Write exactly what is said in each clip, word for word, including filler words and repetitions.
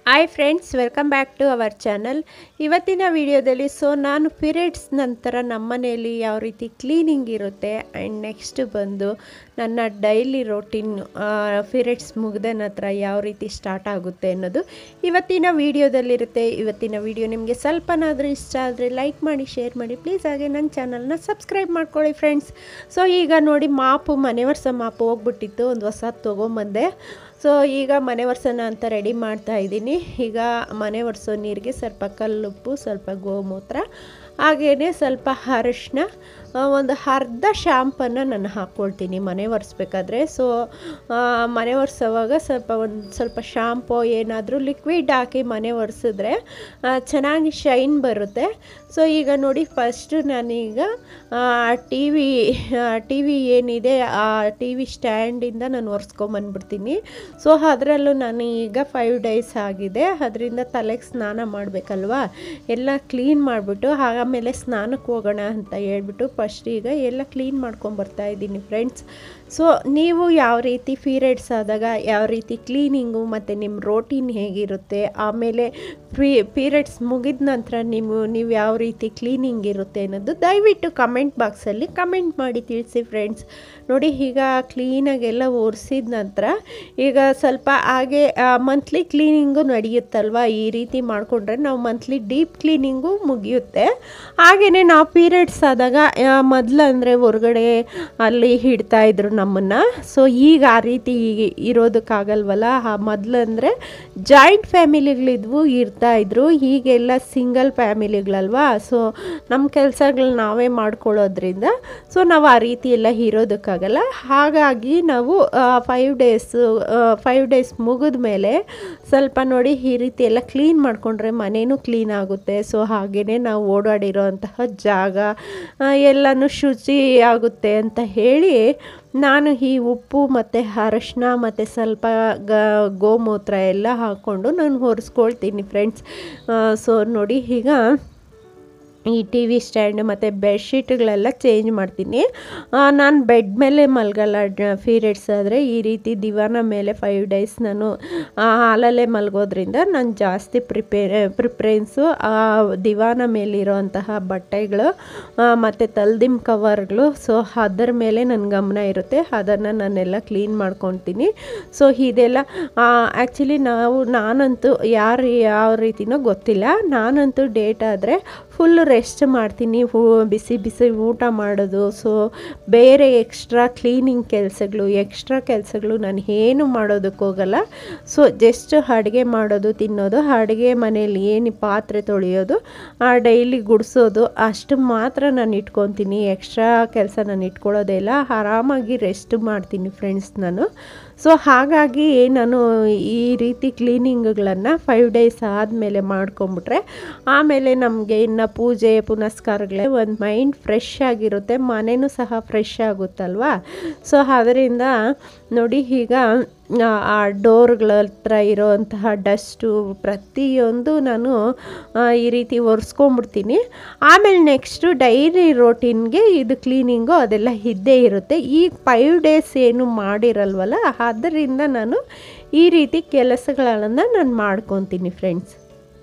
Hi friends, welcome back to our channel. ಇವತ್ತಿನ ವಿಡಿಯೋದಲ್ಲಿ so ನಾನು ಪೀರಿಯಡ್ಸ್ ನಂತರ ನಮ್ಮ ಮನೆಯಲ್ಲಿ ಯಾವ ರೀತಿ ಕ್ಲೀನಿಂಗ್ ಇರುತ್ತೆ ಆ್ಯಂಡ್ ನೆಕ್ಸ್ಟ್ ಬಂದು ನನ್ನ ಡೈಲಿ ರೋಟೀನ್ ಪೀರಿಯಡ್ಸ್ ಮುಗಿದ ನಂತರ ಯಾವ ರೀತಿ ಸ್ಟಾರ್ಟ್ ಆಗುತ್ತೆ ಅನ್ನೋದು ಇವತ್ತಿನ ವಿಡಿಯೋದಲ್ಲಿರುತ್ತೆ. ಇವತ್ತಿನ ವಿಡಿಯೋ ನಿಮಗೆ ಸ್ವಲ್ಪನಾದರೂ ಇಷ್ಟ ಆದರೆ ಲೈಕ್ ಮಾಡಿ, ಶೇರ್ ಮಾಡಿ ಪ್ಲೀಸ್. ಹಾಗೆ ನನ್ನ ಚಾನಲ್ನ ಸಬ್ಸ್ಕ್ರೈಬ್ ಮಾಡ್ಕೊಳ್ಳಿ ಫ್ರೆಂಡ್ಸ್. ಸೊ ಈಗ ನೋಡಿ, ಮಾಪು ಮನೆ ವರ್ಷ ಮಾಪು ಹೋಗ್ಬಿಟ್ಟಿತ್ತು, ಒಂದು ಹೊಸ ತೊಗೊಂಬಂದೆ. ಸೊ ಈಗ ಮನೆ ಒರೆಸೋಣ ಅಂತ ರೆಡಿ ಮಾಡ್ತಾ ಇದ್ದೀನಿ. ಈಗ ಮನೆ ಒರೆಸೋ ನೀರಿಗೆ ಸ್ವಲ್ಪ ಕಲ್ಲುಪ್ಪು, ಸ್ವಲ್ಪ ಗೋಮೂತ್ರ, ಹಾಗೆಯೇ ಸ್ವಲ್ಪ ಅರಿಶಿನ, ಒಂದು ಅರ್ಧ ಶಾಂಪನ್ನು ನಾನು ಹಾಕ್ಕೊಳ್ತೀನಿ ಮನೆ ಒರೆಸ್ಬೇಕಾದ್ರೆ. ಸೊ ಮನೆ ಒರೆಸೋವಾಗ ಸ್ವಲ್ಪ ಒಂದು ಸ್ವಲ್ಪ ಶಾಂಪು ಏನಾದರೂ ಲಿಕ್ವಿಡ್ ಹಾಕಿ ಮನೆ ಒರೆಸಿದ್ರೆ ಚೆನ್ನಾಗಿ ಶೈನ್ ಬರುತ್ತೆ. ಸೊ ಈಗ ನೋಡಿ, ಫಸ್ಟು ನಾನೀಗ ಟಿ ವಿ ಟಿ ವಿ ಏನಿದೆ ಆ ಟಿ ವಿ ಸ್ಟ್ಯಾಂಡಿಂದ ನಾನು ಒರೆಸ್ಕೊಂಬಂದ್ಬಿಡ್ತೀನಿ. ಸೊ ಅದರಲ್ಲೂ ನಾನು ಈಗ ಫೈವ್ ಡೇಸ್ ಆಗಿದೆ, ಅದರಿಂದ ತಲೆಗೆ ಸ್ನಾನ ಮಾಡಬೇಕಲ್ವಾ, ಎಲ್ಲ ಕ್ಲೀನ್ ಮಾಡಿಬಿಟ್ಟು ಆಮೇಲೆ ಸ್ನಾನಕ್ಕೆ ಹೋಗೋಣ ಅಂತ ಹೇಳ್ಬಿಟ್ಟು ಫಸ್ಟ್ ಈಗ ಎಲ್ಲ ಕ್ಲೀನ್ ಮಾಡ್ಕೊಂಬರ್ತಾ ಇದ್ದೀನಿ ಫ್ರೆಂಡ್ಸ್. ಸೊ ನೀವು ಯಾವ ರೀತಿ ಪೀರಿಯಡ್ಸ್ ಆದಾಗ ಯಾವ ರೀತಿ ಕ್ಲೀನಿಂಗು ಮತ್ತು ನಿಮ್ಮ ರೋಟೀನ್ ಹೇಗಿರುತ್ತೆ, ಆಮೇಲೆ ಪೀ ಪೀರಿಯಡ್ಸ್ ಮುಗಿದ ನಂತರ ನೀವು ನೀವು ಯಾವ ರೀತಿ ಕ್ಲೀನಿಂಗ್ ಇರುತ್ತೆ ಅನ್ನೋದು ದಯವಿಟ್ಟು ಕಮೆಂಟ್ ಬಾಕ್ಸಲ್ಲಿ ಕಮೆಂಟ್ ಮಾಡಿ ತಿಳಿಸಿ ಫ್ರೆಂಡ್ಸ್. ನೋಡಿ, ಈಗ ಕ್ಲೀನಾಗೆಲ್ಲ ಒರೆಸಿದ ನಂತರ ಈಗ ಸ್ವಲ್ಪ ಹಾಗೆ ಮಂತ್ಲಿ ಕ್ಲೀನಿಂಗು ನಡೆಯುತ್ತಲ್ವ. ಈ ರೀತಿ ಮಾಡಿಕೊಂಡ್ರೆ ನಾವು ಮಂತ್ಲಿ ಡೀಪ್ ಕ್ಲೀನಿಂಗು ಮುಗಿಯುತ್ತೆ. ಹಾಗೆಯೇ ನಾವು ಪೀರಿಯಡ್ಸ್ ಆದಾಗ ಮೊದಲು ಅಂದರೆ ಹೊರಗಡೆ ಅಲ್ಲಿ ಇಡ್ತಾಯಿದ್ರು ನಮ್ಮನ್ನು. ಸೊ ಈಗ ಆ ರೀತಿ ಇರೋದಕ್ಕಾಗಲ್ವಲ್ಲ. ಮೊದಲು ಅಂದರೆ ಜಾಯಿಂಟ್ ಫ್ಯಾಮಿಲಿಗಳಿದ್ವು, ಇರ್ತಾಯಿದ್ರು. ಈಗೆಲ್ಲ ಸಿಂಗಲ್ ಫ್ಯಾಮಿಲಿಗಳಲ್ವಾ. ಸೊ ನಮ್ಮ ಕೆಲಸಗಳು ನಾವೇ ಮಾಡ್ಕೊಳ್ಳೋದ್ರಿಂದ ಸೊ ನಾವು ಆ ರೀತಿ ಎಲ್ಲ ಇರೋದಕ್ಕಾಗಲ್ಲ. ಹಾಗಾಗಿ ನಾವು ಫೈವ್ ಡೇಸು ಫೈವ್ ಡೇಸ್ ಮುಗಿದ ಮೇಲೆ ಸ್ವಲ್ಪ ನೋಡಿ ಈ ರೀತಿ ಎಲ್ಲ ಕ್ಲೀನ್ ಮಾಡಿಕೊಂಡ್ರೆ ಮನೇನೂ ಕ್ಲೀನ್ ಆಗುತ್ತೆ. ಸೊ ಹಾಗೆಯೇ ನಾವು ಓಡಾಡಿರೋ ಅಂತಹ ಜಾಗ ಎಲ್ಲನೂ ಶುಚಿ ಆಗುತ್ತೆ ಅಂತ ಹೇಳಿ ನಾನು ಈ ಉಪ್ಪು ಮತ್ತು ಅರಶಿನ ಮತ್ತು ಸ್ವಲ್ಪ ಗ ಗೋಮೂತ್ರ ಎಲ್ಲ ಹಾಕ್ಕೊಂಡು ನಾನು ಒರೆಸ್ಕೊಳ್ತೀನಿ ಫ್ರೆಂಡ್ಸ್. ಸೊ ನೋಡಿ, ಈಗ ಈ ಟಿ ವಿ ಸ್ಟ್ಯಾಂಡ್ ಮತ್ತು ಬೆಡ್ಶೀಟ್ಗಳೆಲ್ಲ ಚೇಂಜ್ ಮಾಡ್ತೀನಿ. ನಾನು ಬೆಡ್ ಮೇಲೆ ಮಲಗಲ್ಲ. ಪೀರಿಯಡ್ಸ್ ಆದರೆ ಈ ರೀತಿ ದಿವಾನ ಮೇಲೆ ಫೈವ್ ಡೇಸ್ ನಾನು ಹಾಲಲ್ಲೇ ಮಲಗೋದ್ರಿಂದ ನಾನು ಜಾಸ್ತಿ ಪ್ರಿಪೇರ್ ಪ್ರಿಫರೆನ್ಸು ದಿವಾನ ಮೇಲಿರೋಂತಹ ಬಟ್ಟೆಗಳು ಮತ್ತು ತಲ್ದಿಮ್ ಕವರ್ಗಳು. ಸೊ ಅದರ ಮೇಲೆ ನನ್ನ ಗಮನ ಇರುತ್ತೆ, ಅದನ್ನು ನಾನೆಲ್ಲ ಕ್ಲೀನ್ ಮಾಡ್ಕೊತೀನಿ. ಸೊ ಇದೆಲ್ಲ ಆ್ಯಕ್ಚುಲಿ ನಾವು ನಾನಂತೂ ಯಾರು ಯಾವ ರೀತಿನೋ ಗೊತ್ತಿಲ್ಲ, ನಾನಂತೂ ಡೇಟ್ ಆದರೆ ಫುಲ್ ರೆಸ್ಟ್ ಮಾಡ್ತೀನಿ, ಹೂ ಬಿಸಿ ಬಿಸಿ ಊಟ ಮಾಡೋದು. ಸೊ ಬೇರೆ ಎಕ್ಸ್ಟ್ರಾ ಕ್ಲೀನಿಂಗ್ ಕೆಲಸಗಳು ಎಕ್ಸ್ಟ್ರಾ ಕೆಲಸಗಳು ನಾನು ಏನು ಮಾಡೋದಕ್ಕೆ ಹೋಗಲ್ಲ. ಸೊ ಜಸ್ಟ್ ಅಡುಗೆ ಮಾಡೋದು, ತಿನ್ನೋದು, ಅಡುಗೆ ಮನೇಲಿ ಏನು ಪಾತ್ರೆ ತೊಳೆಯೋದು, ಡೈಲಿ ಗುಡಿಸೋದು ಅಷ್ಟು ಮಾತ್ರ ನಾನು ಇಟ್ಕೊತೀನಿ. ಎಕ್ಸ್ಟ್ರಾ ಕೆಲಸ ನಾನು ಇಟ್ಕೊಳ್ಳೋದೇ ಇಲ್ಲ. ಆರಾಮಾಗಿ ರೆಸ್ಟ್ ಮಾಡ್ತೀನಿ ಫ್ರೆಂಡ್ಸ್ ನಾನು. ಸೊ ಹಾಗಾಗಿ ನಾನು ಈ ರೀತಿ ಕ್ಲೀನಿಂಗ್ಗಳನ್ನು ಫೈವ್ ಡೇಸ್ ಆದಮೇಲೆ ಮಾಡ್ಕೊಂಬಿಟ್ರೆ ಆಮೇಲೆ ನಮಗೆ ಇನ್ನು ಪೂಜೆ ಪುನಸ್ಕಾರಗಳೇ ಒಂದು ಮೈಂಡ್ ಫ್ರೆಶ್ ಆಗಿರುತ್ತೆ, ಮನೆಯೂ ಸಹ ಫ್ರೆಶ್ ಆಗುತ್ತಲ್ವ. ಸೊ ಅದರಿಂದ ನೋಡಿ, ಈಗ ಆ ಡೋರ್ಗಳ ಹತ್ರ ಇರೋವಂತಹ ಡಸ್ಟು ಪ್ರತಿಯೊಂದು ನಾನು ಈ ರೀತಿ ಒರೆಸ್ಕೊಂಬಿಡ್ತೀನಿ. ಆಮೇಲೆ ನೆಕ್ಸ್ಟು ಡೈಲಿ ರೋಟೀನ್ಗೆ ಇದು ಕ್ಲೀನಿಂಗು ಅದೆಲ್ಲ ಇದ್ದೇ ಇರುತ್ತೆ. ಈ ಫೈವ್ ಡೇಸ್ ಏನು ಮಾಡಿರಲ್ವಲ್ಲ, ಅದರಿಂದ ನಾನು ಈ ರೀತಿ ಕೆಲಸಗಳನ್ನು ನಾನು ಮಾಡ್ಕೊತೀನಿ ಫ್ರೆಂಡ್ಸ್.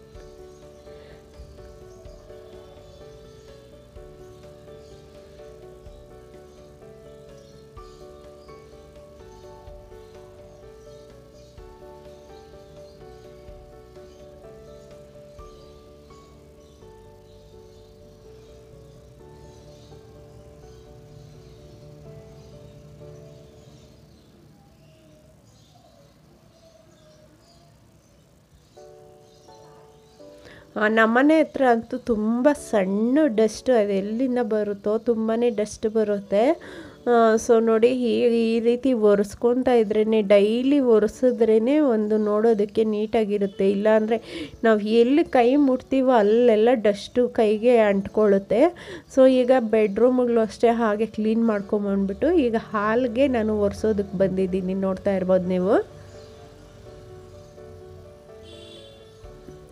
ನಮ್ಮನೆ ಹತ್ರ ಅಂತೂ ತುಂಬ ಸಣ್ಣ ಡಸ್ಟು, ಅದು ಎಲ್ಲಿಂದ ಬರುತ್ತೋ ತುಂಬಾ ಡಸ್ಟ್ ಬರುತ್ತೆ. ಸೊ ನೋಡಿ, ಈ ಈ ರೀತಿ ಒರೆಸ್ಕೊತಾ ಇದ್ರೇ ಡೈಲಿ ಒರೆಸಿದ್ರೇ ಒಂದು ನೋಡೋದಕ್ಕೆ ನೀಟಾಗಿರುತ್ತೆ. ಇಲ್ಲಾಂದರೆ ನಾವು ಎಲ್ಲಿ ಕೈ ಮುಟ್ತೀವೋ ಅಲ್ಲೆಲ್ಲ ಡಸ್ಟು ಕೈಗೆ ಅಂಟ್ಕೊಳ್ಳುತ್ತೆ. ಸೊ ಈಗ ಬೆಡ್ರೂಮ್ಗಳು ಅಷ್ಟೇ ಹಾಗೆ ಕ್ಲೀನ್ ಮಾಡ್ಕೊಂಬಂದ್ಬಿಟ್ಟು ಈಗ ಹಾಲ್ಗೆ ನಾನು ಒರೆಸೋದಕ್ಕೆ ಬಂದಿದ್ದೀನಿ, ನೋಡ್ತಾ ಇರ್ಬೋದು ನೀವು.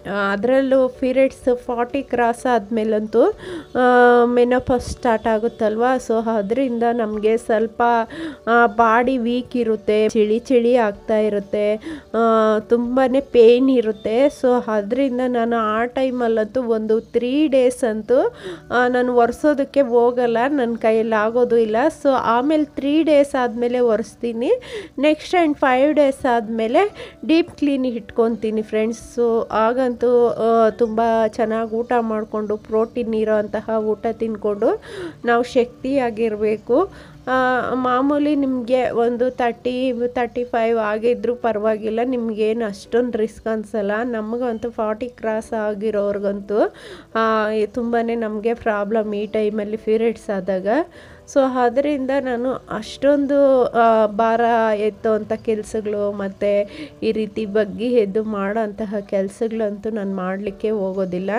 ಅದರಲ್ಲೂ ಪೀರಿಯಡ್ಸ್ ಫಾರ್ಟಿ ಕ್ರಾಸ್ ಆದಮೇಲಂತೂ ಮೆನೋಪಾಸ್ ಸ್ಟಾರ್ಟ್ ಆಗುತ್ತಲ್ವ. ಸೊ ಅದರಿಂದ ನಮಗೆ ಸ್ವಲ್ಪ ಬಾಡಿ ವೀಕ್ ಇರುತ್ತೆ, ಚಳಿ ಚಳಿ ಆಗ್ತಾ ಇರುತ್ತೆ, ತುಂಬಾ ಪೇಯ್ನ್ ಇರುತ್ತೆ. ಸೊ ಅದರಿಂದ ನಾನು ಆ ಟೈಮಲ್ಲಂತೂ ಒಂದು ತ್ರೀ ಡೇಸ್ ಅಂತೂ ನಾನು ಒರೆಸೋದಕ್ಕೆ ಹೋಗಲ್ಲ, ನನ್ನ ಕೈಯಲ್ಲಿ ಆಗೋದು ಇಲ್ಲ. ಸೊ ಆಮೇಲೆ ತ್ರೀ ಡೇಸ್ ಆದಮೇಲೆ ಒರೆಸ್ತೀನಿ. ನೆಕ್ಸ್ಟ್ ಆ್ಯಂಡ್ ಫೈವ್ ಡೇಸ್ ಆದಮೇಲೆ ಡೀಪ್ ಕ್ಲೀನ್ ಇಟ್ಕೊತೀನಿ ಫ್ರೆಂಡ್ಸ್. ಸೊ ಆಗಂತೂ ತುಂಬ ಚೆನ್ನಾಗಿ ಊಟ ಮಾಡಿಕೊಂಡು ಪ್ರೋಟೀನ್ ಇರೋ ಅಂತಹ ಊಟ ತಿಂದ್ಕೊಂಡು ನಾವು ಶಕ್ತಿಯಾಗಿರಬೇಕು. ಮಾಮೂಲಿ ನಿಮಗೆ ಒಂದು ತರ್ಟಿ ತರ್ಟಿ ಫೈವ್ ಆಗಿದ್ರೂ ಪರವಾಗಿಲ್ಲ, ನಿಮಗೇನು ಅಷ್ಟೊಂದು ರಿಸ್ಕ್ ಅನಿಸಲ್ಲ. ನಮಗಂತೂ ಫಾರ್ಟಿ ಕ್ರಾಸ್ ಆಗಿರೋರ್ಗಂತೂ ತುಂಬಾ ನಮಗೆ ಪ್ರಾಬ್ಲಮ್ ಈ ಟೈಮಲ್ಲಿ ಪೀರಿಯಡ್ಸ್ ಆದಾಗ. ಸೊ ಅದರಿಂದ ನಾನು ಅಷ್ಟೊಂದು ಭಾರ ಎತ್ತುವಂಥ ಕೆಲಸಗಳು ಮತ್ತು ಈ ರೀತಿ ಬಗ್ಗಿ ಎದ್ದು ಮಾಡೋ ಅಂತಹ ಕೆಲಸಗಳಂತೂ ನಾನು ಮಾಡಲಿಕ್ಕೆ ಹೋಗೋದಿಲ್ಲ.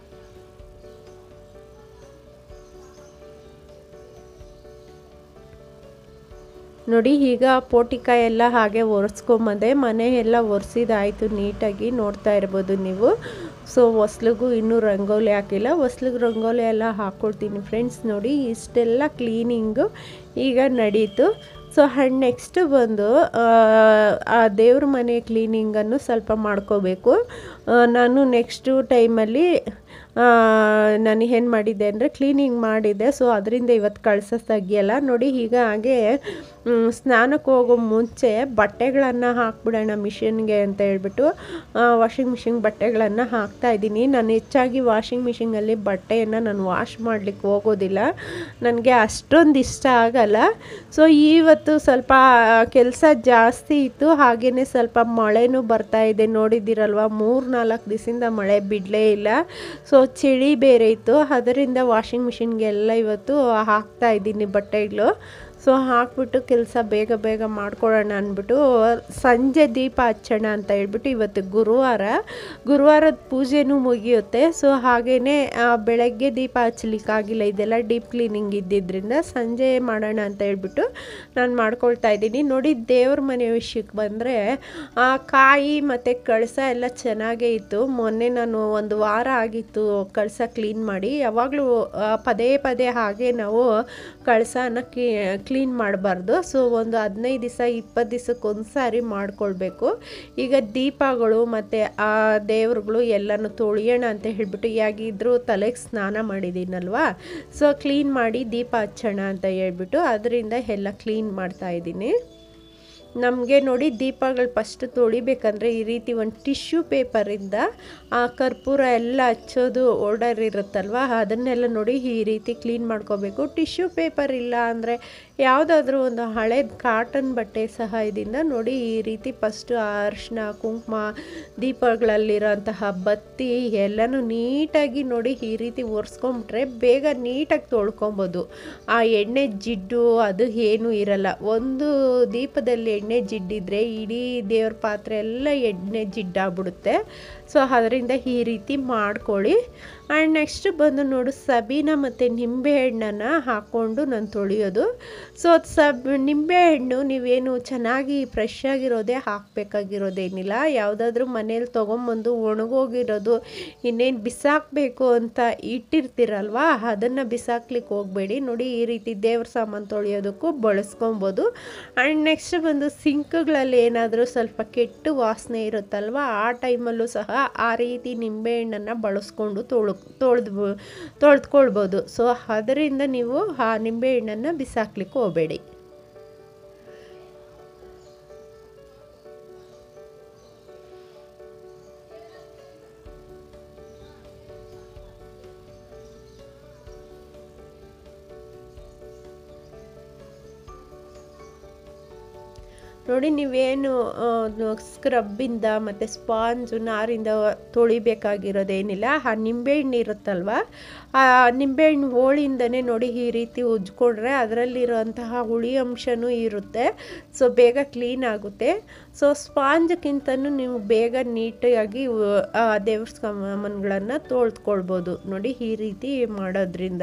ನೋಡಿ ಈಗ ಪೋಟಿಕಾಯಿ ಎಲ್ಲ ಹಾಗೆ ಒರೆಸ್ಕೊಂಬಂದೆ. ಮನೆ ಎಲ್ಲ ಒರೆಸಿದಾಯಿತು ನೀಟಾಗಿ, ನೋಡ್ತಾ ಇರ್ಬೋದು ನೀವು. ಸೊ ಹೊಸ್ಲಿಗೂ ಇನ್ನೂ ರಂಗೋಲಿ ಹಾಕಿಲ್ಲ, ಹೊಸ್ಲಿಗೆ ರಂಗೋಲಿ ಎಲ್ಲ ಹಾಕ್ಕೊಡ್ತೀನಿ ಫ್ರೆಂಡ್ಸ್. ನೋಡಿ ಇಷ್ಟೆಲ್ಲ ಕ್ಲೀನಿಂಗು ಈಗ ನಡೀತು. ಸೊ ಆ್ಯಂಡ್ ನೆಕ್ಸ್ಟ್ ಬಂದು ಆ ದೇವ್ರ ಮನೆ ಕ್ಲೀನಿಂಗನ್ನು ಸ್ವಲ್ಪ ಮಾಡ್ಕೋಬೇಕು. ನಾನು ನೆಕ್ಸ್ಟು ಟೈಮಲ್ಲಿ ನಾನು ಏನು ಮಾಡಿದ್ದೆ ಅಂದರೆ ಕ್ಲೀನಿಂಗ್ ಮಾಡಿದ್ದೆ. ಸೊ ಅದರಿಂದ ಇವತ್ತು ಕಳಸ ತೆಗಿಯಲ್ಲ. ನೋಡಿ ಈಗ ಹಾಗೆ ಸ್ನಾನಕ್ಕೆ ಹೋಗೋ ಮುಂಚೆ ಬಟ್ಟೆಗಳನ್ನು ಹಾಕ್ಬಿಡೋಣ ಮಿಷಿನ್ಗೆ ಅಂತ ಹೇಳ್ಬಿಟ್ಟು ವಾಷಿಂಗ್ ಮಿಷಿನ್ ಬಟ್ಟೆಗಳನ್ನು ಹಾಕ್ತಾಯಿದ್ದೀನಿ. ನಾನು ಹೆಚ್ಚಾಗಿ ವಾಷಿಂಗ್ ಮಿಷಿನಲ್ಲಿ ಬಟ್ಟೆಯನ್ನು ನಾನು ವಾಶ್ ಮಾಡಲಿಕ್ಕೆ ಹೋಗೋದಿಲ್ಲ, ನನಗೆ ಅಷ್ಟೊಂದು ಇಷ್ಟ ಆಗಲ್ಲ. ಸೊ ಇವತ್ತು ಸ್ವಲ್ಪ ಕೆಲಸ ಜಾಸ್ತಿ ಇತ್ತು, ಹಾಗೆಯೇ ಸ್ವಲ್ಪ ಮಳೆನೂ ಬರ್ತಾ ಇದೆ, ನೋಡಿದ್ದೀರಲ್ವ. ಮೂರು ನಾಲ್ಕು ದಿವಸದಿಂದ ಮಳೆ ಬಿಡಲೇ ಇಲ್ಲ. ಸೊ ಚಳಿ ಬೇರೆ ಇತ್ತು, ಅದರಿಂದ ವಾಷಿಂಗ್ ಮಿಷಿನ್ಗೆಲ್ಲ ಇವತ್ತು ಹಾಕ್ತಾ ಇದ್ದೀನಿ ಬಟ್ಟೆಗಳು. ಸೊ ಹಾಕ್ಬಿಟ್ಟು ಕೆಲಸ ಬೇಗ ಬೇಗ ಮಾಡ್ಕೊಳ್ಳೋಣ ಅಂದ್ಬಿಟ್ಟು ಸಂಜೆ ದೀಪ ಹಚ್ಚೋಣ ಅಂತ ಹೇಳ್ಬಿಟ್ಟು, ಇವತ್ತು ಗುರುವಾರ ಗುರುವಾರದ ಪೂಜೆನೂ ಮುಗಿಯುತ್ತೆ. ಸೊ ಹಾಗೆಯೇ ಬೆಳಗ್ಗೆ ದೀಪ ಹಚ್ಚಲಿಕ್ಕಾಗಿಲ್ಲ, ಇದೆಲ್ಲ ಡೀಪ್ ಕ್ಲೀನಿಂಗ್ ಇದ್ದಿದ್ದರಿಂದ ಸಂಜೆ ಮಾಡೋಣ ಅಂತ ಹೇಳ್ಬಿಟ್ಟು ನಾನು ಮಾಡ್ಕೊಳ್ತಾ ಇದ್ದೀನಿ. ನೋಡಿ ದೇವ್ರ ಮನೆ ವಿಷಯಕ್ಕೆ ಬಂದರೆ ಕಾಯಿ ಮತ್ತು ಕಳಸ ಎಲ್ಲ ಚೆನ್ನಾಗೇ ಇತ್ತು. ಮೊನ್ನೆ ನಾನು ಒಂದು ವಾರ ಆಗಿತ್ತು ಕಳಸ ಕ್ಲೀನ್ ಮಾಡಿ. ಯಾವಾಗಲೂ ಪದೇ ಪದೇ ಹಾಗೆ ನಾವು ಕಳಸನ ಕ್ಲೀನ್ ಮಾಡಬಾರ್ದು. ಸೊ ಒಂದು ಹದಿನೈದು ದಿವಸ ಇಪ್ಪತ್ತು ದಿವಸಕ್ಕೆ ಒಂದು ಸಾರಿ ಮಾಡ್ಕೊಳ್ಬೇಕು. ಈಗ ದೀಪಗಳು ಮತ್ತು ಆ ದೇವ್ರುಗಳು ಎಲ್ಲನೂ ತೊಳೆಯೋಣ ಅಂತ ಹೇಳ್ಬಿಟ್ಟು, ಯಾಗಿದ್ರೂ ತಲೆಗೆ ಸ್ನಾನ ಮಾಡಿದ್ದೀನಲ್ವ. ಸೊ ಕ್ಲೀನ್ ಮಾಡಿ ದೀಪ ಹಚ್ಚೋಣ ಅಂತ ಹೇಳ್ಬಿಟ್ಟು ಅದರಿಂದ ಎಲ್ಲ ಕ್ಲೀನ್ ಮಾಡ್ತಾ ಇದ್ದೀನಿ. ನಮಗೆ ನೋಡಿ ದೀಪಗಳು ಫಸ್ಟ್ ತೊಳಿಬೇಕಂದ್ರೆ ಈ ರೀತಿ ಒಂದು ಟಿಶ್ಯೂ ಪೇಪರಿಂದ ಆ ಕರ್ಪೂರ ಎಲ್ಲ ಹಚ್ಚೋದು ಓರ್ಡರ್ ಇರುತ್ತಲ್ವ, ಅದನ್ನೆಲ್ಲ ನೋಡಿ ಈ ರೀತಿ ಕ್ಲೀನ್ ಮಾಡ್ಕೋಬೇಕು. ಟಿಶ್ಯೂ ಪೇಪರ್ ಇಲ್ಲ ಅಂದರೆ ಯಾವುದಾದ್ರೂ ಒಂದು ಹಳೇದು ಕಾಟನ್ ಬಟ್ಟೆ ಸಹಾಯದಿಂದ ನೋಡಿ ಈ ರೀತಿ ಫಸ್ಟು ಅರಿಶಿನ ಕುಂಕುಮ ದೀಪಗಳಲ್ಲಿರೋಂತಹ ಬತ್ತಿ ಎಲ್ಲನೂ ನೀಟಾಗಿ ನೋಡಿ ಈ ರೀತಿ ಒರೆಸ್ಕೊಂಬಿಟ್ರೆ ಬೇಗ ನೀಟಾಗಿ ತೊಳ್ಕೊಬೋದು. ಆ ಎಣ್ಣೆ ಜಿಡ್ಡು ಅದು ಏನೂ ಇರಲ್ಲ. ಒಂದು ದೀಪದಲ್ಲಿ ಎಣ್ಣೆ ಜಿಡ್ಡಿದ್ರೆ ಇಡೀ ದೇವ್ರ ಪಾತ್ರೆ ಎಲ್ಲ ಎಣ್ಣೆ ಜಿಡ್ಡಾಗ್ಬಿಡುತ್ತೆ. ಸೊ ಅದರಿಂದ ಈ ರೀತಿ ಮಾಡ್ಕೊಳ್ಳಿ. ಆ್ಯಂಡ್ ನೆಕ್ಸ್ಟ್ ಬಂದು ನೋಡು ಸಬೀನ ಮತ್ತು ನಿಂಬೆಹಣ್ಣನ್ನು ಹಾಕ್ಕೊಂಡು ನಾನು ತೊಳೆಯೋದು. ಸೊ ಸಬ್ ನಿಂಬೆಹಣ್ಣು ನೀವೇನು ಚೆನ್ನಾಗಿ ಫ್ರೆಶ್ ಆಗಿರೋದೇ ಹಾಕಬೇಕಾಗಿರೋದೇನಿಲ್ಲ. ಯಾವುದಾದ್ರೂ ಮನೇಲಿ ತೊಗೊಂಬಂದು ಒಣಗೋಗಿರೋದು ಇನ್ನೇನು ಬಿಸಾಕಬೇಕು ಅಂತ ಇಟ್ಟಿರ್ತೀರಲ್ವ, ಅದನ್ನು ಬಿಸಾಕ್ಲಿಕ್ಕೆ ಹೋಗಬೇಡಿ. ನೋಡಿ ಈ ರೀತಿ ದೇವ್ರ ಸಾಮಾನು ತೊಳೆಯೋದಕ್ಕೂ ಬಳಸ್ಕೊಬೋದು. ಆ್ಯಂಡ್ ನೆಕ್ಸ್ಟ್ ಬಂದು ಸಿಂಕ್ಗಳಲ್ಲಿ ಏನಾದರೂ ಸ್ವಲ್ಪ ಕೆಟ್ಟು ವಾಸನೆ ಇರುತ್ತಲ್ವ, ಆ ಟೈಮಲ್ಲೂ ಸಹ ಆ ರೀತಿ ನಿಂಬೆಹಣ್ಣನ್ನು ಬಳಸ್ಕೊಂಡು ತೊಳು ತೊಳೆದು ತೊಳೆದ್ಕೊಳ್ಬೋದು. ಸೊ ಅದರಿಂದ ನೀವು ಆ ನಿಂಬೆಹಣ್ಣನ್ನು ಬಿಸಾಕ್ಲಿಕ್ಕೆ ಹೋಗಬೇಡಿ. ನೋಡಿ ನೀವೇನು ಸ್ಕ್ರಬ್ಬಿಂದ ಮತ್ತು ಸ್ಪಾಂಜು ನಾರಿಂದ ತೊಳಿಬೇಕಾಗಿರೋದೇನಿಲ್ಲ. ಆ ನಿಂಬೆಹಣ್ಣು ಇರುತ್ತಲ್ವ, ಆ ನಿಂಬೆಹಣ್ಣು ಹೋಳಿಂದನೇ ನೋಡಿ ಈ ರೀತಿ ಉಜ್ಕೊಂಡ್ರೆ ಅದರಲ್ಲಿರುವಂತಹ ಹುಳಿ ಅಂಶನೂ ಇರುತ್ತೆ. ಸೊ ಬೇಗ ಕ್ಲೀನ್ ಆಗುತ್ತೆ. ಸೊ ಸ್ಪಾಂಜ್ಗಿಂತನೂ ನೀವು ಬೇಗ ನೀಟಾಗಿ ದೇವ್ರ ಸಾಮಾನುಗಳನ್ನು ತೊಳೆದ್ಕೊಳ್ಬೋದು ನೋಡಿ ಈ ರೀತಿ ಮಾಡೋದ್ರಿಂದ.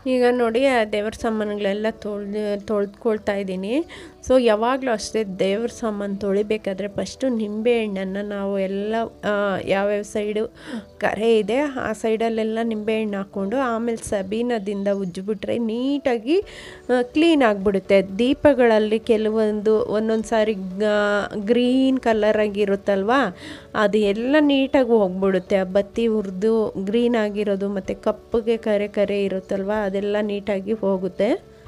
ಈಗ ನೋಡಿ ಆ ದೇವ್ರ ಸಾಮಾನುಗಳೆಲ್ಲ ತೊಳ್ದು ತೊಳೆದ್ಕೊಳ್ತಾ ಇದ್ದೀನಿ. ಸೊ ಯಾವಾಗಲೂ ಅಷ್ಟೇ ದೇವ್ರ ಸಾಮಾನು ತೊಳಿಬೇಕಾದ್ರೆ ಫಸ್ಟು ನಿಂಬೆಹಣ್ಣನ್ನು ನಾವು ಎಲ್ಲ ಯಾವ್ಯಾವ ಸೈಡು ಕರೆ ಇದೆ ಆ ಸೈಡಲ್ಲೆಲ್ಲ ನಿಂಬೆಹಣ್ಣು ಹಾಕ್ಕೊಂಡು ಆಮೇಲೆ ಸಬೀನದಿಂದ ಉಜ್ಜಿಬಿಟ್ರೆ ನೀಟಾಗಿ ಕ್ಲೀನ್ ಆಗಿಬಿಡುತ್ತೆ. ದೀಪಗಳಲ್ಲಿ ಕೆಲವೊಂದು ಒಂದೊಂದು ಸಾರಿ ಗ್ರೀನ್ ಕಲರ್ ಆಗಿರುತ್ತಲ್ವ, ಅದು ಎಲ್ಲ ನೀಟಾಗಿ ಹೋಗ್ಬಿಡುತ್ತೆ. ಆ ಬತ್ತಿ ಹುರಿದು ಗ್ರೀನ್ ಆಗಿರೋದು ಮತ್ತು ಕಪ್ಪಗೆ ಕರೆ ಕರೆ ಇರುತ್ತಲ್ವ ಅದೆಲ್ಲ ನೀಟಾಗಿ ಹೋಗುತ್ತೆ.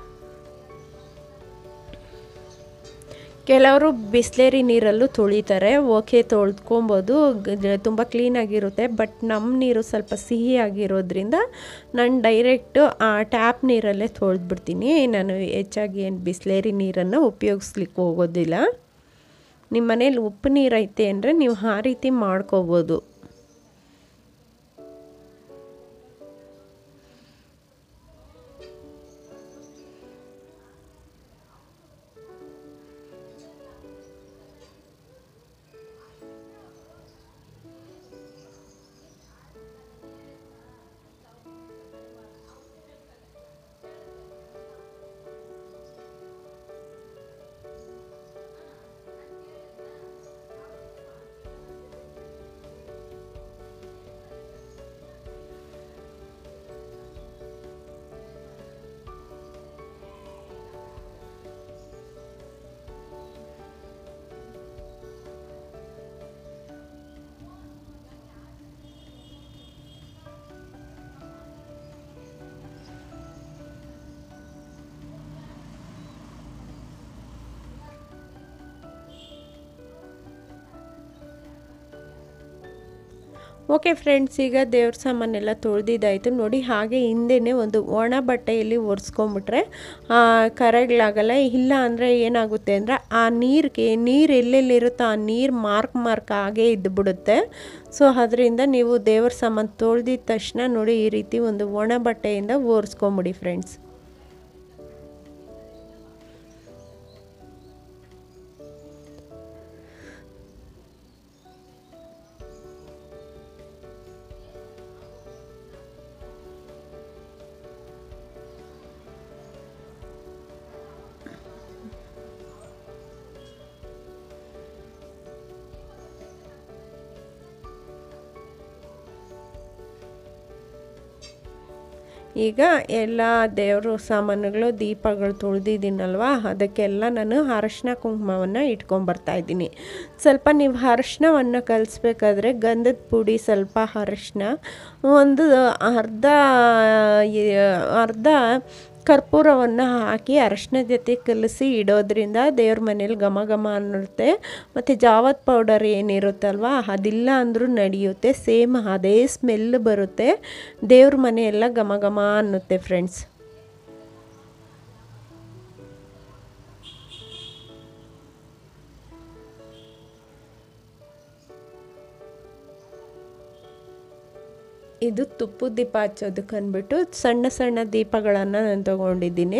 ಕೆಲವರು ಬಿಸ್ಲೇರಿ ನೀರಲ್ಲೂ ತೊಳಿತಾರೆ, ಓಕೆ ತೊಳ್ಕೊಬೋದು, ತುಂಬ ಕ್ಲೀನಾಗಿರುತ್ತೆ. ಬಟ್ ನಮ್ಮ ನೀರು ಸ್ವಲ್ಪ ಸಿಹಿ ಆಗಿರೋದ್ರಿಂದ ನಾನು ಡೈರೆಕ್ಟು ಆ ಟ್ಯಾಪ್ ನೀರಲ್ಲೇ ತೊಳೆದ್ಬಿಡ್ತೀನಿ. ನಾನು ಹೆಚ್ಚಾಗಿ ಏನು ಬಿಸ್ಲೇರಿ ನೀರನ್ನು ಉಪಯೋಗಿಸ್ಲಿಕ್ಕೆ ಹೋಗೋದಿಲ್ಲ. ನಿಮ್ಮ ಮನೇಲಿ ಉಪ್ಪು ನೀರು ಐತೆ ಅಂದರೆ ನೀವು ಆ ರೀತಿ ಮಾಡ್ಕೋಬೋದು. ಓಕೆ ಫ್ರೆಂಡ್ಸ್, ಈಗ ದೇವ್ರ ಸಾಮಾನೆಲ್ಲ ತೊಳೆದಿದ್ದಾಯಿತು ನೋಡಿ. ಹಾಗೆ ಹಿಂದೆಯೇ ಒಂದು ಒಣ ಬಟ್ಟೆಯಲ್ಲಿ ಒರೆಸ್ಕೊಂಬಿಟ್ರೆ ಕರೆಗಳಾಗಲ್ಲ. ಇಲ್ಲ ಅಂದರೆ ಏನಾಗುತ್ತೆ ಅಂದರೆ ಆ ನೀರಿಗೆ ನೀರು ಎಲ್ಲೆಲ್ಲಿರುತ್ತೋ ಆ ನೀರು ಮಾರ್ಕ್ ಮಾರ್ಕ್ ಆಗೇ ಇದ್ದುಬಿಡುತ್ತೆ. ಸೊ ಅದರಿಂದ ನೀವು ದೇವ್ರ ಸಾಮಾನು ತೊಳೆದಿದ ತಕ್ಷಣ ನೋಡಿ ಈ ರೀತಿ ಒಂದು ಒಣ ಬಟ್ಟೆಯಿಂದ ಒರೆಸ್ಕೊಂಬಿಡಿ ಫ್ರೆಂಡ್ಸ್. ಈಗ ಎಲ್ಲ ದೇವ್ರ ಸಾಮಾನುಗಳು ದೀಪಗಳು ತೊಳೆದಿದ್ದೀನಲ್ವ, ಅದಕ್ಕೆಲ್ಲ ನಾನು ಅರಶಿನ ಕುಂಕುಮವನ್ನು ಇಟ್ಕೊಂಬರ್ತಾಯಿದ್ದೀನಿ. ಸ್ವಲ್ಪ ನೀವು ಅರಶಿನವನ್ನು ಕಲಿಸ್ಬೇಕಾದ್ರೆ ಗಂಧದ ಪುಡಿ, ಸ್ವಲ್ಪ ಅರಶಿನ, ಒಂದು ಅರ್ಧ ಅರ್ಧ ಕರ್ಪೂರವನ್ನು ಹಾಕಿ ಅರಶಿನ ಜೊತೆ ಕಲಸಿ ಇಡೋದ್ರಿಂದ ದೇವ್ರ ಮನೇಲಿ ಘಮ ಘಮ ಅನ್ನುತ್ತೆ. ಮತ್ತು ಜಾವತ್ ಪೌಡರ್ ಏನಿರುತ್ತಲ್ವ ಅದಿಲ್ಲ ಅಂದರೂ ನಡೆಯುತ್ತೆ, ಸೇಮ್ ಅದೇ ಸ್ಮೆಲ್ ಬರುತ್ತೆ. ದೇವ್ರ ಮನೆಯೆಲ್ಲ ಘಮ ಘಮ ಅನ್ನುತ್ತೆ ಫ್ರೆಂಡ್ಸ್. ಇದು ತುಪ್ಪದ ದೀಪ ಹಚ್ಚೋದಕ್ಕೆ ಅಂದ್ಬಿಟ್ಟು ಸಣ್ಣ ಸಣ್ಣ ದೀಪಗಳನ್ನು ನಾನು ತಗೊಂಡಿದ್ದೀನಿ.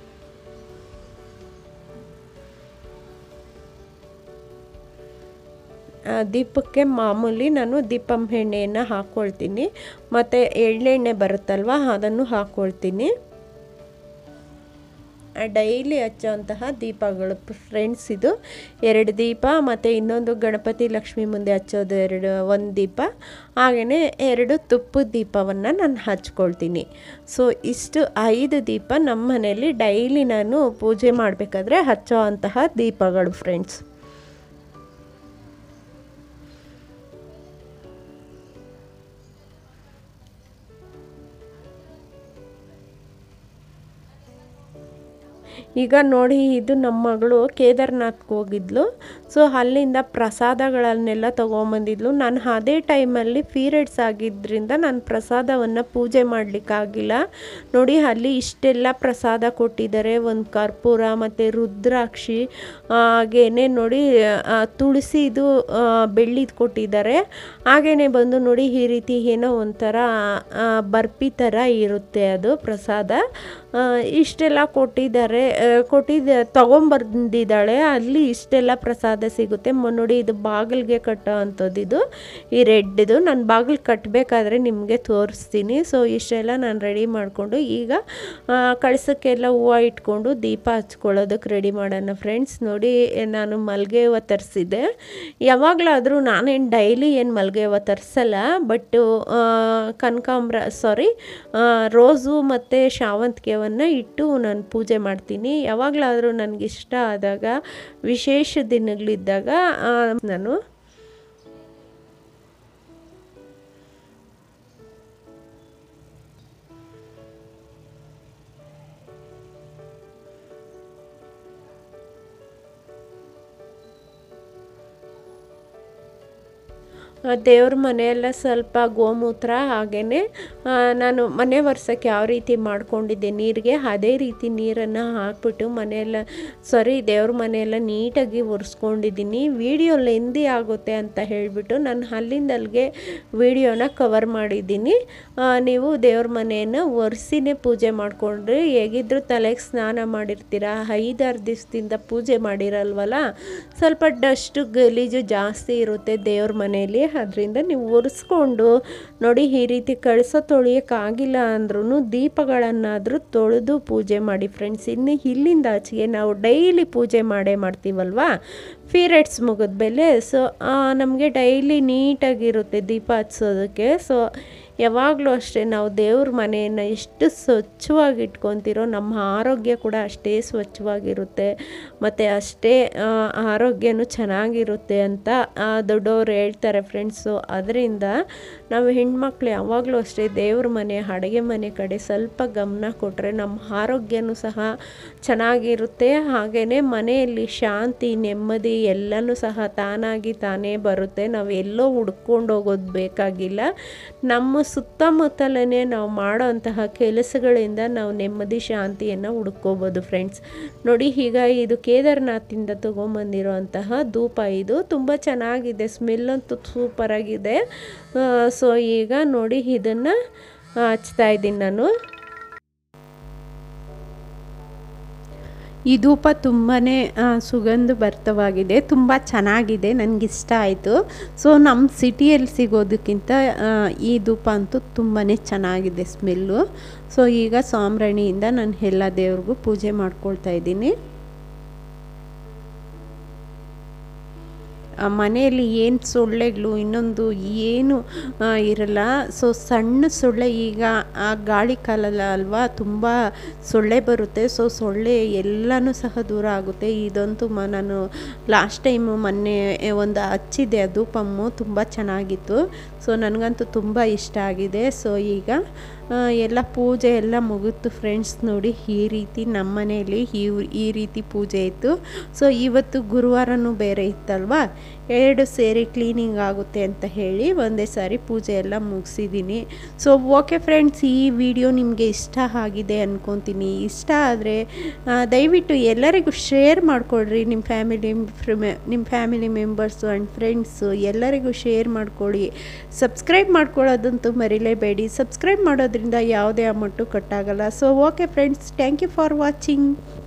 ದೀಪಕ್ಕೆ ಮಾಮೂಲಿ ನಾನು ದೀಪಂ ಎಣ್ಣೆಯನ್ನು ಹಾಕ್ಕೊಳ್ತೀನಿ, ಮತ್ತು ಎಳ್ಳೆಣ್ಣೆ ಬರುತ್ತಲ್ವ ಅದನ್ನು ಹಾಕ್ಕೊಳ್ತೀನಿ. ಡೈಲಿ ಹಚ್ಚೋಂತಹ ದೀಪಗಳು ಫ್ರೆಂಡ್ಸ್. ಇದು ಎರಡು ದೀಪ ಮತ್ತು ಇನ್ನೊಂದು ಗಣಪತಿ ಲಕ್ಷ್ಮಿ ಮುಂದೆ ಹಚ್ಚೋದು ಎರಡು ಒಂದು ದೀಪ, ಹಾಗೆಯೇ ಎರಡು ತುಪ್ಪದ ದೀಪವನ್ನು ನಾನು ಹಚ್ಕೊಳ್ತೀನಿ. ಸೊ ಇಷ್ಟು ಐದು ದೀಪ ನಮ್ಮ ಮನೆಯಲ್ಲಿ ಡೈಲಿ ನಾನು ಪೂಜೆ ಮಾಡಬೇಕಾದ್ರೆ ಹಚ್ಚೋ ಅಂತಹ ದೀಪಗಳು ಫ್ರೆಂಡ್ಸ್. ಈಗ ನೋಡಿ, ಇದು ನಮ್ಮ ಮಗಳು ಕೇದಾರ್ನಾಥ್ಗೆ ಹೋಗಿದ್ಲು. ಸೊ ಅಲ್ಲಿಂದ ಪ್ರಸಾದಗಳನ್ನೆಲ್ಲ ತೊಗೊಂಬಂದಿದ್ಲು. ನಾನು ಅದೇ ಟೈಮಲ್ಲಿ ಪೀರಿಯಡ್ಸ್ ಆಗಿದ್ದರಿಂದ ನಾನು ಪ್ರಸಾದವನ್ನು ಪೂಜೆ ಮಾಡಲಿಕ್ಕಾಗಿಲ್ಲ. ನೋಡಿ ಅಲ್ಲಿ ಇಷ್ಟೆಲ್ಲ ಪ್ರಸಾದ ಕೊಟ್ಟಿದ್ದಾರೆ. ಒಂದು ಕರ್ಪೂರ ಮತ್ತು ರುದ್ರಾಕ್ಷಿ, ಹಾಗೇ ನೋಡಿ ತುಳಸಿದು ಬೆಳ್ಳಿದು ಕೊಟ್ಟಿದ್ದಾರೆ. ಹಾಗೇ ಬಂದು ನೋಡಿ ಈ ರೀತಿ ಏನೋ ಒಂಥರ ಬರ್ಫಿ ಥರ ಇರುತ್ತೆ ಅದು ಪ್ರಸಾದ. ಇಷ್ಟೆಲ್ಲ ಕೊಟ್ಟಿದ್ದಾರೆ. ಕೊಟ್ಟಿದ್ದ ತೊಗೊಂಬಂದಿದ್ದಾಳೆ, ಅಲ್ಲಿ ಇಷ್ಟೆಲ್ಲ ಪ್ರಸಾದ ಸಿಗುತ್ತೆ. ನೋಡಿ ಇದು ಬಾಗಿಲಿಗೆ ಕಟ್ಟೋ ಅಂಥದ್ದು, ಇದು ಈ ರೆಡ್ದು ನಾನು ಬಾಗಿಲು ಕಟ್ಟಬೇಕಾದ್ರೆ ನಿಮಗೆ ತೋರಿಸ್ತೀನಿ. ಸೊ ಇಷ್ಟೆಲ್ಲ ನಾನು ರೆಡಿ ಮಾಡಿಕೊಂಡು ಈಗ ಕಳಸಕ್ಕೆಲ್ಲ ಹೂವು ಇಟ್ಕೊಂಡು ದೀಪ ಹಚ್ಕೊಳ್ಳೋದಕ್ಕೆ ರೆಡಿ ಮಾಡೋಣ ಫ್ರೆಂಡ್ಸ್. ನೋಡಿ ನಾನು ಮಲ್ಲಿಗೆ ಹೂವು ತರಿಸಿದ್ದೆ. ಯಾವಾಗಲಾದರೂ ನಾನೇನು ಡೈಲಿ ಏನು ಮಲ್ಲಿಗೆ ಹೂವು ತರಿಸಲ್ಲ, ಬಟ್ಟು ಕನಕಾಂಬ್ರ ಸಾರಿ ರೋಸು ಮತ್ತು ಶಾವಂತಿಗೆಯನ್ನು ಇಟ್ಟು ನಾನು ಪೂಜೆ ಮಾಡ್ತೀನಿ. ಯಾವಾಗಲಾದರೂ ನನಗಿಷ್ಟ ಆದಾಗ, ವಿಶೇಷ ದಿನಗಳಿದ್ದಾಗ ನಾನು ದೇವ್ರ ಮನೆಯೆಲ್ಲ ಸ್ವಲ್ಪ ಗೋಮೂತ್ರ ಹಾಗೆಯೇ ನಾನು ಮನೆ ಒರೆಸೋಕ್ಕೆ ಯಾವ ರೀತಿ ಮಾಡ್ಕೊಂಡಿದ್ದೆ ನೀರಿಗೆ, ಅದೇ ರೀತಿ ನೀರನ್ನು ಹಾಕ್ಬಿಟ್ಟು ಮನೆಯೆಲ್ಲ ಸಾರಿ ದೇವ್ರ ಮನೆಯೆಲ್ಲ ನೀಟಾಗಿ ಒರೆಸ್ಕೊಂಡಿದ್ದೀನಿ. ವಿಡಿಯೋ ಲೆಂದಿ ಆಗುತ್ತೆ ಅಂತ ಹೇಳಿಬಿಟ್ಟು ನಾನು ಅಲ್ಲಿಂದ ಅಲ್ಲಿಗೆ ವಿಡಿಯೋನ ಕವರ್ ಮಾಡಿದ್ದೀನಿ. ನೀವು ದೇವ್ರ ಮನೆಯನ್ನು ಒರೆಸಿನೇ ಪೂಜೆ ಮಾಡಿಕೊಂಡ್ರೆ, ಹೇಗಿದ್ದರೂ ತಲೆಗೆ ಸ್ನಾನ ಮಾಡಿರ್ತೀರ, ಐದಾರು ದಿವಸದಿಂದ ಪೂಜೆ ಮಾಡಿರಲ್ವಲ್ಲ, ಸ್ವಲ್ಪ ಡಸ್ಟು ಗಲೀಜು ಜಾಸ್ತಿ ಇರುತ್ತೆ ದೇವ್ರ ಮನೆಯಲ್ಲಿ. ಅದರಿಂದ ನೀವು ಒರೆಸ್ಕೊಂಡು ನೋಡಿ, ಈ ರೀತಿ ಕಳಸ ತೊಳೆಯೋಕ್ಕಾಗಿಲ್ಲ ಅಂದ್ರೂ ದೀಪಗಳನ್ನಾದರೂ ತೊಳೆದು ಪೂಜೆ ಮಾಡಿ ಫ್ರೆಂಡ್ಸ್. ಇನ್ನು ಇಲ್ಲಿಂದ ಆಚೆಗೆ ನಾವು ಡೈಲಿ ಪೂಜೆ ಮಾಡೇ ಮಾಡ್ತೀವಲ್ವ ಪೀರಿಯಡ್ಸ್ ಮುಗಿದ್ಮೇಲೆ. ಸೊ ನಮಗೆ ಡೈಲಿ ನೀಟಾಗಿರುತ್ತೆ ದೀಪ ಹಚ್ಚೋದಕ್ಕೆ. ಸೊ ಯಾವಾಗಲೂ ಅಷ್ಟೇ ನಾವು ದೇವ್ರ ಮನೆಯನ್ನು ಎಷ್ಟು ಸ್ವಚ್ಛವಾಗಿ ಇಟ್ಕೊತೀರೋ ನಮ್ಮ ಆರೋಗ್ಯ ಕೂಡ ಅಷ್ಟೇ ಸ್ವಚ್ಛವಾಗಿರುತ್ತೆ, ಮತ್ತು ಅಷ್ಟೇ ಆರೋಗ್ಯನೂ ಚೆನ್ನಾಗಿರುತ್ತೆ ಅಂತ ದೊಡ್ಡವರು ಹೇಳ್ತಾರೆ ಫ್ರೆಂಡ್ಸು. ಅದರಿಂದ ನಾವು ಹೆಣ್ಮಕ್ಳು ಯಾವಾಗಲೂ ಅಷ್ಟೇ ದೇವ್ರ ಮನೆ, ಅಡುಗೆ ಮನೆ ಕಡೆ ಸ್ವಲ್ಪ ಗಮನ ಕೊಟ್ಟರೆ ನಮ್ಮ ಆರೋಗ್ಯನೂ ಸಹ ಚೆನ್ನಾಗಿರುತ್ತೆ. ಹಾಗೆಯೇ ಮನೆಯಲ್ಲಿ ಶಾಂತಿ, ನೆಮ್ಮದಿ ಎಲ್ಲನೂ ಸಹ ತಾನಾಗಿ ತಾನೇ ಬರುತ್ತೆ. ನಾವು ಎಲ್ಲೋ ಹುಡ್ಕೊಂಡು ಹೋಗೋದು ಬೇಕಾಗಿಲ್ಲ. ನಮ್ಮ ಸುತ್ತಮುತ್ತಲೇ ನಾವು ಮಾಡೋಂತಹ ಕೆಲಸಗಳಿಂದ ನಾವು ನೆಮ್ಮದಿ ಶಾಂತಿಯನ್ನು ಹುಡ್ಕೋಬೋದು ಫ್ರೆಂಡ್ಸ್. ನೋಡಿ ಈಗ ಇದು ಕೇದಾರ್ನಾಥಿಂದ ತೊಗೊಂಬಂದಿರೋ ಅಂತಹ ಧೂಪ, ಇದು ತುಂಬ ಚೆನ್ನಾಗಿದೆ, ಸ್ಮೆಲ್ ಅಂತೂ ಸೂಪರಾಗಿದೆ. ಸೊ ಈಗ ನೋಡಿ ಇದನ್ನು ಹಚ್ತಾ ಇದ್ದೀನಿ ನಾನು. ಈ ಧೂಪ ತುಂಬಾ ಸುಗಂಧ ಭರಿತವಾಗಿದೆ, ತುಂಬ ಚೆನ್ನಾಗಿದೆ, ನನಗಿಷ್ಟ ಆಯಿತು. ಸೊ ನಮ್ಮ ಸಿಟಿಯಲ್ಲಿ ಸಿಗೋದಕ್ಕಿಂತ ಈ ಧೂಪ ಅಂತೂ ತುಂಬಾ ಚೆನ್ನಾಗಿದೆ ಸ್ಮೆಲ್ಲು. ಸೊ ಈಗ ಸಾಂಬ್ರಾಣಿಯಿಂದ ನಾನು ಎಲ್ಲ ದೇವ್ರಿಗೂ ಪೂಜೆ ಮಾಡ್ಕೊಳ್ತಾ ಇದ್ದೀನಿ. ಮನೆಯಲ್ಲಿ ಏನು ಸೊಳ್ಳೆಗಳು ಇನ್ನೊಂದು ಏನು ಇರಲ್ಲ. ಸೊ ಸಣ್ಣ ಸೊಳ್ಳೆ, ಈಗ ಆ ಗಾಳಿ ಕಾಲ ಅಲ್ವಾ, ತುಂಬ ಸೊಳ್ಳೆ ಬರುತ್ತೆ. ಸೊ ಸೊಳ್ಳೆ ಎಲ್ಲನೂ ಸಹ ದೂರ ಆಗುತ್ತೆ. ಇದಂತೂ ಮ ನಾನು ಲಾಸ್ಟ್ ಟೈಮು ಮೊನ್ನೆ ಒಂದು ಹಚ್ಚಿದ್ದೆ, ಅದು ಧೂಪಮ್ಮು ತುಂಬ ಚೆನ್ನಾಗಿತ್ತು. ಸೊ ನನಗಂತೂ ತುಂಬ ಇಷ್ಟ ಆಗಿದೆ. ಸೊ ಈಗ ಎಲ್ಲ ಪೂಜೆ ಎಲ್ಲ ಮುಗಿತು ಫ್ರೆಂಡ್ಸ್. ನೋಡಿ ಈ ರೀತಿ ನಮ್ಮ ಮನೆಯಲ್ಲಿ ಈ ಈ ರೀತಿ ಪೂಜೆ ಇತ್ತು. ಸೊ ಇವತ್ತು ಗುರುವಾರನೂ ಬೇರೆ ಇತ್ತಲ್ವಾ, ಎರಡು ಸೇರಿ ಕ್ಲೀನಿಂಗ್ ಆಗುತ್ತೆ ಅಂತ ಹೇಳಿ ಒಂದೇ ಸಾರಿ ಪೂಜೆ ಎಲ್ಲ ಮುಗಿಸಿದ್ದೀನಿ. ಸೊ ಓಕೆ ಫ್ರೆಂಡ್ಸ್, ಈ ವಿಡಿಯೋ ನಿಮಗೆ ಇಷ್ಟ ಆಗಿದೆ ಅಂದ್ಕೊತೀನಿ. ಇಷ್ಟ ಆದರೆ ದಯವಿಟ್ಟು ಎಲ್ಲರಿಗೂ ಶೇರ್ ಮಾಡಿಕೊಡ್ರಿ, ನಿಮ್ಮ ಫ್ಯಾಮಿಲಿ ನಿಮ್ಮ ಫ್ಯಾಮಿಲಿ ಮೆಂಬರ್ಸು ಆ್ಯಂಡ್ ಫ್ರೆಂಡ್ಸು ಎಲ್ಲರಿಗೂ ಶೇರ್ ಮಾಡಿಕೊಡಿ. ಸಬ್ಸ್ಕ್ರೈಬ್ ಮಾಡ್ಕೊಳ್ಳೋದಂತೂ ಮರಿಲೇಬೇಡಿ. ಸಬ್ಸ್ಕ್ರೈಬ್ ಮಾಡೋದ್ರಿಂದ ಯಾವುದೇ ಅಮೌಂಟು ಕಟ್ಟಾಗಲ್ಲ. So okay friends, thank you for watching.